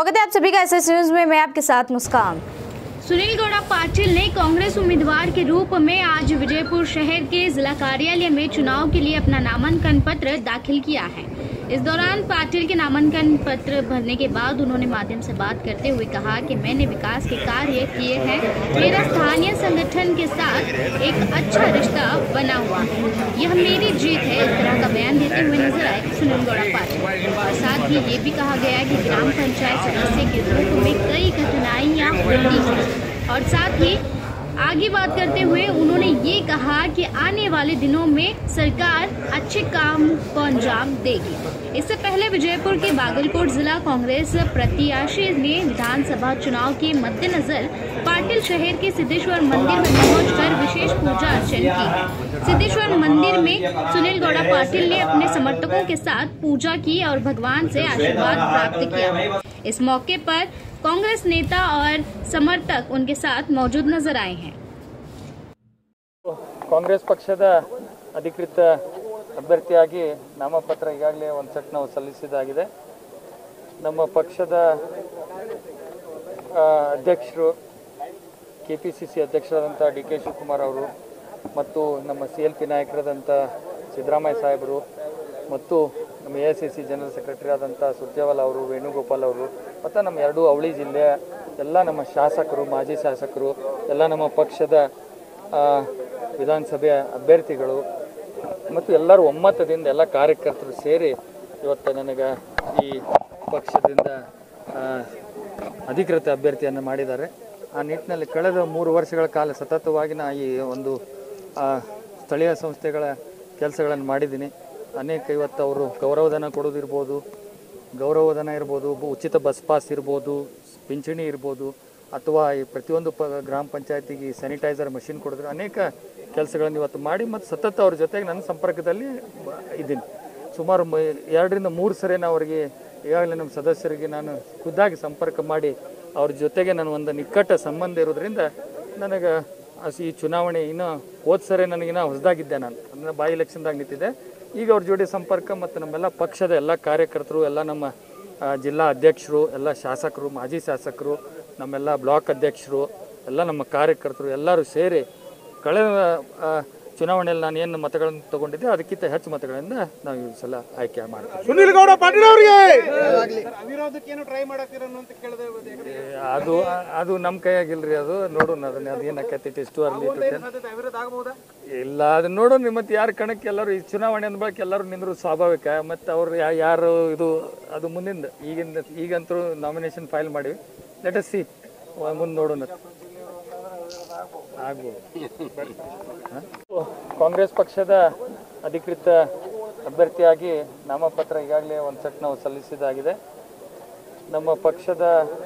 स्वागत है आप सभी का एसएस न्यूज में। मैं आपके साथ मुस्कान। सुनील गौड़ा पाटिल ने कांग्रेस उम्मीदवार के रूप में आज विजयपुर शहर के जिला कार्यालय में चुनाव के लिए अपना नामांकन पत्र दाखिल किया है। इस दौरान पाटिल के नामांकन पत्र भरने के बाद उन्होंने माध्यम से बात करते हुए कहा कि मैंने विकास के कार्य किए हैं, मेरा स्थानीय संगठन के साथ एक अच्छा रिश्ता बना हुआ है, यह मेरी जीत है। इस तरह का बयान देते हुए नजर आए सुनील गौड़ा पाटिल। और साथ ही ये भी कहा गया कि ग्राम पंचायत सदस्य के रूप में कई कठिनाइयाँ होती हैं। और साथ ही आगे बात करते हुए उन्होंने ये कहा कि आने वाले दिनों में सरकार अच्छे काम को अंजाम देगी। इससे पहले विजयपुर के बागलकोट जिला कांग्रेस प्रत्याशी ने विधानसभा चुनाव के मद्देनजर पाटिल शहर के सिद्धेश्वर मंदिर में पहुंचकर विशेष पूजा अर्चन की। सिद्धेश्वर मंदिर में सुनील गौड़ा पाटिल ने अपने समर्थकों के साथ पूजा की और भगवान से आशीर्वाद प्राप्त किया। इस मौके पर कांग्रेस नेता और समर्थक उनके साथ मौजूद नजर आए हैं। कांग्रेस ಪಕ್ಷದ ಅಧಿಕೃತ ಅಭ್ಯರ್ಥಿಯಾಗಿ ನಾಮಪತ್ರ ಈಗಾಗಲೇ ಒಂದು ಸೆಟ್ ನಾವು ಸಲ್ಲಿಸಿದಾಗಿದೆ। ನಮ್ಮ ಪಕ್ಷದ ಅಧ್ಯಕ್ಷರು ಕೆಪಿಸಿಸಿ ಅಧ್ಯಕ್ಷರಾದಂಥ ಡಿ.ಕೆ. ಶಿವಕುಮಾರ್ ಅವರು ಮತ್ತು ನಮ್ಮ CLP ನಾಯಕರಾದಂಥ ಸಿದ್ದರಾಮಯ್ಯ ಸಾಹೇಬರು ಮತ್ತು ನಮ್ಮ AICC ಜನರಲ್ ಸೆಕ್ರೆಟರಿ ಆದಂಥ ಸುರ್ಜೇವಾಲಾ ಅವರು, ವೇಣುಗೋಪಾಲ್ ಅವರು ಮತ್ತು ನಮ್ಮ ಎರಡು ಅವಳಿ ಜಿಲ್ಲೆಯ ಎಲ್ಲ ನಮ್ಮ ಶಾಸಕರು, ಮಾಜಿ ಶಾಸಕರು, ಎಲ್ಲ ನಮ್ಮ ಪಕ್ಷದ ವಿಧಾನಸಭೆಯ ಅಭ್ಯರ್ಥಿಗಳು ಮತ್ತು ಎಲ್ಲರೂ ಒಮ್ಮತದಿಂದ ಎಲ್ಲ ಕಾರ್ಯಕರ್ತರು ಸೇರಿ ಇವತ್ತು ನನಗೆ ಈ ಪಕ್ಷದಿಂದ ಅಧಿಕೃತ ಅಭ್ಯರ್ಥಿಯನ್ನು ಮಾಡಿದ್ದಾರೆ। ಆ ನಿಟ್ಟಿನಲ್ಲಿ ಕಳೆದ 3 ವರ್ಷಗಳ ಕಾಲ ಸತತವಾಗಿ ನಾನು ಈ ಒಂದು ಸ್ಥಳೀಯ ಸಂಸ್ಥೆಗಳ ಕೆಲಸಗಳನ್ನು ಮಾಡಿದ್ದೀನಿ। ಅನೇಕ ಇವತ್ತು ಅವರು ಗೌರವಧನ ಕೊಡೋದಿರ್ಬೋದು, ಗೌರವಧನ ಇರ್ಬೋದು, ಉಚಿತ ಬಸ್ ಪಾಸ್ ಇರ್ಬೋದು, ಪಿಂಚಣಿ ಇರ್ಬೋದು, ಅಥವಾ ಈ ಪ್ರತಿಯೊಂದು ಗ್ರಾಮ ಪಂಚಾಯತಿಗೆ ಸ್ಯಾನಿಟೈಸರ್ ಮಷಿನ್ ಕೊಡಿದ್ರೆ ಅನೇಕ ಕೆಲಸಗಳನ್ನು ಇವತ್ತು ಮಾಡಿ ಮತ್ತು ಸತತ ಅವ್ರ ಜೊತೆಗೆ ನನ್ನ ಸಂಪರ್ಕದಲ್ಲಿ ಇದ್ದೀನಿ। ಸುಮಾರು 2 ರಿಂದ 3 ಸರಿ ನಾನು ಅವರಿಗೆ ಈಗಾಗಲೇ ನಮ್ಮ ಸದಸ್ಯರಿಗೆ ನಾನು ಖುದ್ದಾಗಿ ಸಂಪರ್ಕ ಮಾಡಿ ಅವ್ರ ಜೊತೆಗೆ ನಾನು ಒಂದು ನಿಕಟ ಸಂಬಂಧ ಇರೋದ್ರಿಂದ ನನಗೆ ಈ ಚುನಾವಣೆ ಇನ್ನೂ ಹೋದ ಸರಿ ನನಗಿನ್ನ ಹೊಸದಾಗಿದ್ದೆ, ನಾನು ಅಂದರೆ ಬೈ ಎಲೆಕ್ಷನ್ದಾಗ ನಿಂತಿದ್ದೆ। ಈಗ ಅವ್ರ ಜೋಡಿ ಸಂಪರ್ಕ ಮತ್ತು ನಮ್ಮೆಲ್ಲ ಪಕ್ಷದ ಎಲ್ಲ ಕಾರ್ಯಕರ್ತರು, ಎಲ್ಲ ನಮ್ಮ ಜಿಲ್ಲಾ ಅಧ್ಯಕ್ಷರು, ಎಲ್ಲ ಶಾಸಕರು, ಮಾಜಿ ಶಾಸಕರು, ನಮ್ಮೆಲ್ಲ ಬ್ಲಾಕ್ ಅಧ್ಯಕ್ಷರು, ಎಲ್ಲ ನಮ್ಮ ಕಾರ್ಯಕರ್ತರು ಎಲ್ಲರೂ ಸೇರಿ ಕಳೆದ ಚುನಾವಣೆಯಲ್ಲಿ ನಾನು ಏನು ಮತಗಳನ್ನು ತಗೊಂಡಿದ್ದೆ ಅದಕ್ಕಿಂತ ಹೆಚ್ಚು ಮತಗಳಿಂದ ನಾವು ಈ ಸಲ ಆಯ್ಕೆ ಮಾಡ್ತೀವಿ। ಸುನೀಲ್ ಗೌಡ ಪಾಟೀಲ್ ಅವರಿಗೆ ಅದು ನಮ್ಮ ಕೈಯಾಗಿಲ್ರಿ, ಅದು ನೋಡೋಣ, ಅದನ್ನ ಅದೇನಾಕೈತಿ ಇಷ್ಟು ಅರ್ಲಿ ಇಲ್ಲ, ಅದನ್ನ ನೋಡೋಣ। ಮತ್ತೆ ಯಾರ ಕಣಕ್ಕೆ ಎಲ್ಲರೂ ಈ ಚುನಾವಣೆ ಅಂದ ಬಳಕ ಎಲ್ಲರೂ ನಿಂದ್ರು ಸ್ವಾಭಾವಿಕ, ಮತ್ತು ಅವ್ರು ಯಾರು ಇದು ಅದು ಮುಂದಿಂದ ಈಗಂತೂ ನಾಮಿನೇಷನ್ ಫೈಲ್ ಮಾಡಿವಿ, ಲೆಟ್ ಅಸ್ ಸಿ, ಮುಂದೆ ನೋಡೋಣ ಆಗ್ಬೋದು। ಕಾಂಗ್ರೆಸ್ ಪಕ್ಷದ ಅಧಿಕೃತ ಅಭ್ಯರ್ಥಿಯಾಗಿ ನಾಮಪತ್ರ ಈಗಾಗಲೇ ಒಂದು ಸೆಟ್ ನಾವು ಸಲ್ಲಿಸಿದಾಗಿದೆ। ನಮ್ಮ ಪಕ್ಷದ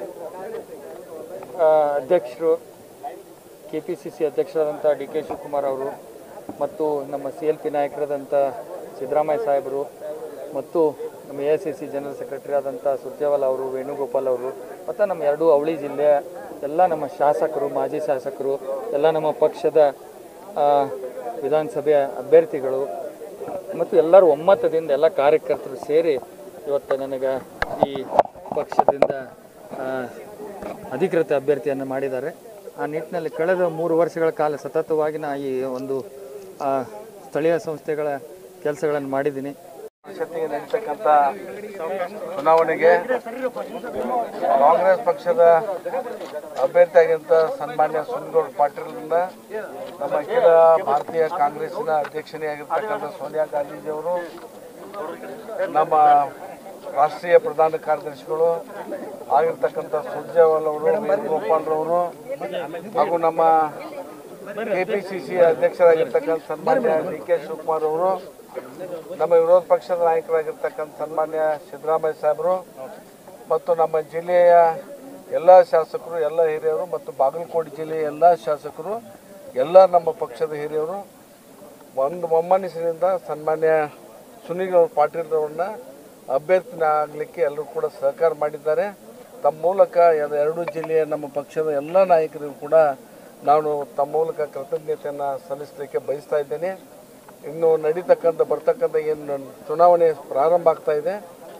ಅಧ್ಯಕ್ಷರು KPCC ಅಧ್ಯಕ್ಷರಾದಂಥ ಡಿ.ಕೆ. ಶಿವಕುಮಾರ್ ಅವರು ಮತ್ತು ನಮ್ಮ CLP ನಾಯಕರಾದಂಥ ಸಿದ್ದರಾಮಯ್ಯ ಸಾಹೇಬರು ಮತ್ತು ನಮ್ಮ AICC ಜನರಲ್ ಸೆಕ್ರೆಟರಿ ಆದಂಥ ಸುರ್ಜೇವಾಲಾ ಅವರು, ವೇಣುಗೋಪಾಲ್ ಅವರು ಮತ್ತು ನಮ್ಮ ಎರಡು ಅವಳಿ ಜಿಲ್ಲೆಯ ಎಲ್ಲ ನಮ್ಮ ಶಾಸಕರು, ಮಾಜಿ ಶಾಸಕರು, ಎಲ್ಲ ನಮ್ಮ ಪಕ್ಷದ ವಿಧಾನಸಭೆಯ ಅಭ್ಯರ್ಥಿಗಳು ಮತ್ತು ಎಲ್ಲರೂ ಒಮ್ಮತದಿಂದ ಎಲ್ಲ ಕಾರ್ಯಕರ್ತರು ಸೇರಿ ಇವತ್ತು ನನಗೆ ಈ ಪಕ್ಷದಿಂದ ಅಧಿಕೃತ ಅಭ್ಯರ್ಥಿಯನ್ನು ಮಾಡಿದ್ದಾರೆ। ಆ ನಿಟ್ಟಿನಲ್ಲಿ ಕಳೆದ 3 ವರ್ಷಗಳ ಕಾಲ ಸತತವಾಗಿ ನಾನು ಈ ಒಂದು ಸ್ಥಳೀಯ ಸಂಸ್ಥೆಗಳ ಕೆಲಸಗಳನ್ನು ಮಾಡಿದ್ದೀನಿ। ಪರಿಷತ್ತಿಗೆ ನಡೀತಕ್ಕಂಥ ಚುನಾವಣೆಗೆ ಕಾಂಗ್ರೆಸ್ ಪಕ್ಷದ ಅಭ್ಯರ್ಥಿಯಾಗಿದ್ದ ಸನ್ಮಾನ್ಯ ಸುನೀಲ್ ಗೌಡ ಪಾಟೀಲ್ರಿಂದ ನಮ್ಮ ಅಖಿಲ ಭಾರತೀಯ ಕಾಂಗ್ರೆಸ್ಸಿನ ಅಧ್ಯಕ್ಷನೇ ಆಗಿರ್ತಕ್ಕಂಥ ಸೋನಿಯಾ ಗಾಂಧೀಜಿಯವರು, ನಮ್ಮ ರಾಷ್ಟ್ರೀಯ ಪ್ರಧಾನ ಕಾರ್ಯದರ್ಶಿಗಳು ಆಗಿರ್ತಕ್ಕಂಥ ಸುರ್ಜೇವಾಲಾ ಅವರು, ವೇಣುಗೋಪಾಲ್ರವರು ಹಾಗೂ ನಮ್ಮ KPCC ಅಧ್ಯಕ್ಷರಾಗಿರ್ತಕ್ಕಂಥ ಸನ್ಮಾನ್ಯ ಡಿ.ಕೆ. ಶಿವಕುಮಾರ್ ಅವರು, ನಮ್ಮ ವಿರೋಧ ಪಕ್ಷದ ನಾಯಕರಾಗಿರ್ತಕ್ಕಂಥ ಸನ್ಮಾನ್ಯ ಸಿದ್ದರಾಮಯ್ಯ ಸಾಹೇಬರು ಮತ್ತು ನಮ್ಮ ಜಿಲ್ಲೆಯ ಎಲ್ಲ ಶಾಸಕರು, ಎಲ್ಲ ಹಿರಿಯರು ಮತ್ತು ಬಾಗಲಕೋಟೆ ಜಿಲ್ಲೆಯ ಎಲ್ಲ ಶಾಸಕರು, ಎಲ್ಲ ನಮ್ಮ ಪಕ್ಷದ ಹಿರಿಯರು ಒಂದು ಒಮ್ಮನಸ್ಸಿನಿಂದ ಸನ್ಮಾನ್ಯ ಸುನೀಲ್ ಗೌಡ ಪಾಟೀಲ್ರವ್ರನ್ನ ಅಭ್ಯರ್ಥಿನ ಆಗಲಿಕ್ಕೆ ಎಲ್ಲರೂ ಕೂಡ ಸಹಕಾರ ಮಾಡಿದ್ದಾರೆ। ತಮ್ಮ ಮೂಲಕ ಎರಡೂ ಜಿಲ್ಲೆಯ ನಮ್ಮ ಪಕ್ಷದ ಎಲ್ಲ ನಾಯಕರಿಗೂ ಕೂಡ ನಾನು ತಮ್ಮ ಮೂಲಕ ಕೃತಜ್ಞತೆಯನ್ನು ಸಲ್ಲಿಸಲಿಕ್ಕೆ ಬಯಸ್ತಾ ಇದ್ದೇನೆ। ಇನ್ನು ನಡೀತಕ್ಕಂಥ ಬರ್ತಕ್ಕಂಥ ಏನು ಚುನಾವಣೆ ಪ್ರಾರಂಭ ಆಗ್ತಾ ಇದೆ,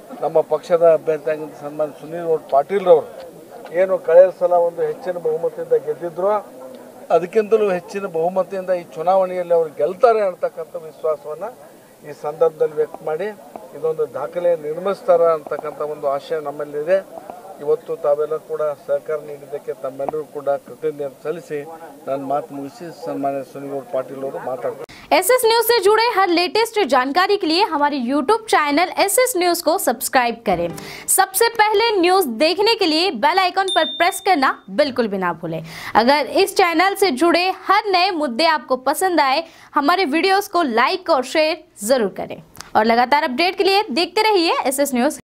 ನಮ್ಮ ಪಕ್ಷದ ಅಭ್ಯರ್ಥಿಯಾಗಿದ್ದ ಸನ್ಮಾನ್ಯ ಸುನೀಲ್ ಗೌಡ ಪಾಟೀಲ್ರವರು ಏನು ಕಳೆದ ಸಲ ಒಂದು ಹೆಚ್ಚಿನ ಬಹುಮತದಿಂದ ಗೆದ್ದಿದ್ರು, ಅದಕ್ಕಿಂತಲೂ ಹೆಚ್ಚಿನ ಬಹುಮತದಿಂದ ಈ ಚುನಾವಣೆಯಲ್ಲಿ ಅವರು ಗೆಲ್ತಾರೆ ಅಂತಕ್ಕಂಥ ವಿಶ್ವಾಸವನ್ನು ಈ ಸಂದರ್ಭದಲ್ಲಿ ವ್ಯಕ್ತ ಮಾಡಿ ಇದೊಂದು ದಾಖಲೆ ನಿರ್ಮಿಸ್ತಾರೆ ಅಂತಕ್ಕಂಥ ಒಂದು ಆಶಯ ನಮ್ಮಲ್ಲಿದೆ. ಇವತ್ತು ತಾವೆಲ್ಲ ಕೂಡ ಸಹಕಾರ ನೀಡಿದ್ದಕ್ಕೆ ತಮ್ಮೆಲ್ಲರೂ ಕೂಡ ಕೃತಜ್ಞತೆ ಸಲ್ಲಿಸಿ ನಾನು ಮಾತು ಮುಗಿಸಿ ಸನ್ಮಾನ್ಯ ಸುನೀಲ್ ಗೌಡ ಪಾಟೀಲ್ ಅವರು ಮಾತಾಡ್ತಾರೆ. SS न्यूज से जुड़े हर लेटेस्ट जानकारी के लिए हमारे YouTube चैनल SS न्यूज को सब्सक्राइब करें। सबसे पहले न्यूज देखने के लिए बेल आइकन पर प्रेस करना बिल्कुल भी ना भूलें। अगर इस चैनल से जुड़े हर नए मुद्दे आपको पसंद आए, हमारे वीडियोस को लाइक और शेयर जरूर करें और लगातार अपडेट के लिए देखते रहिए SS न्यूज।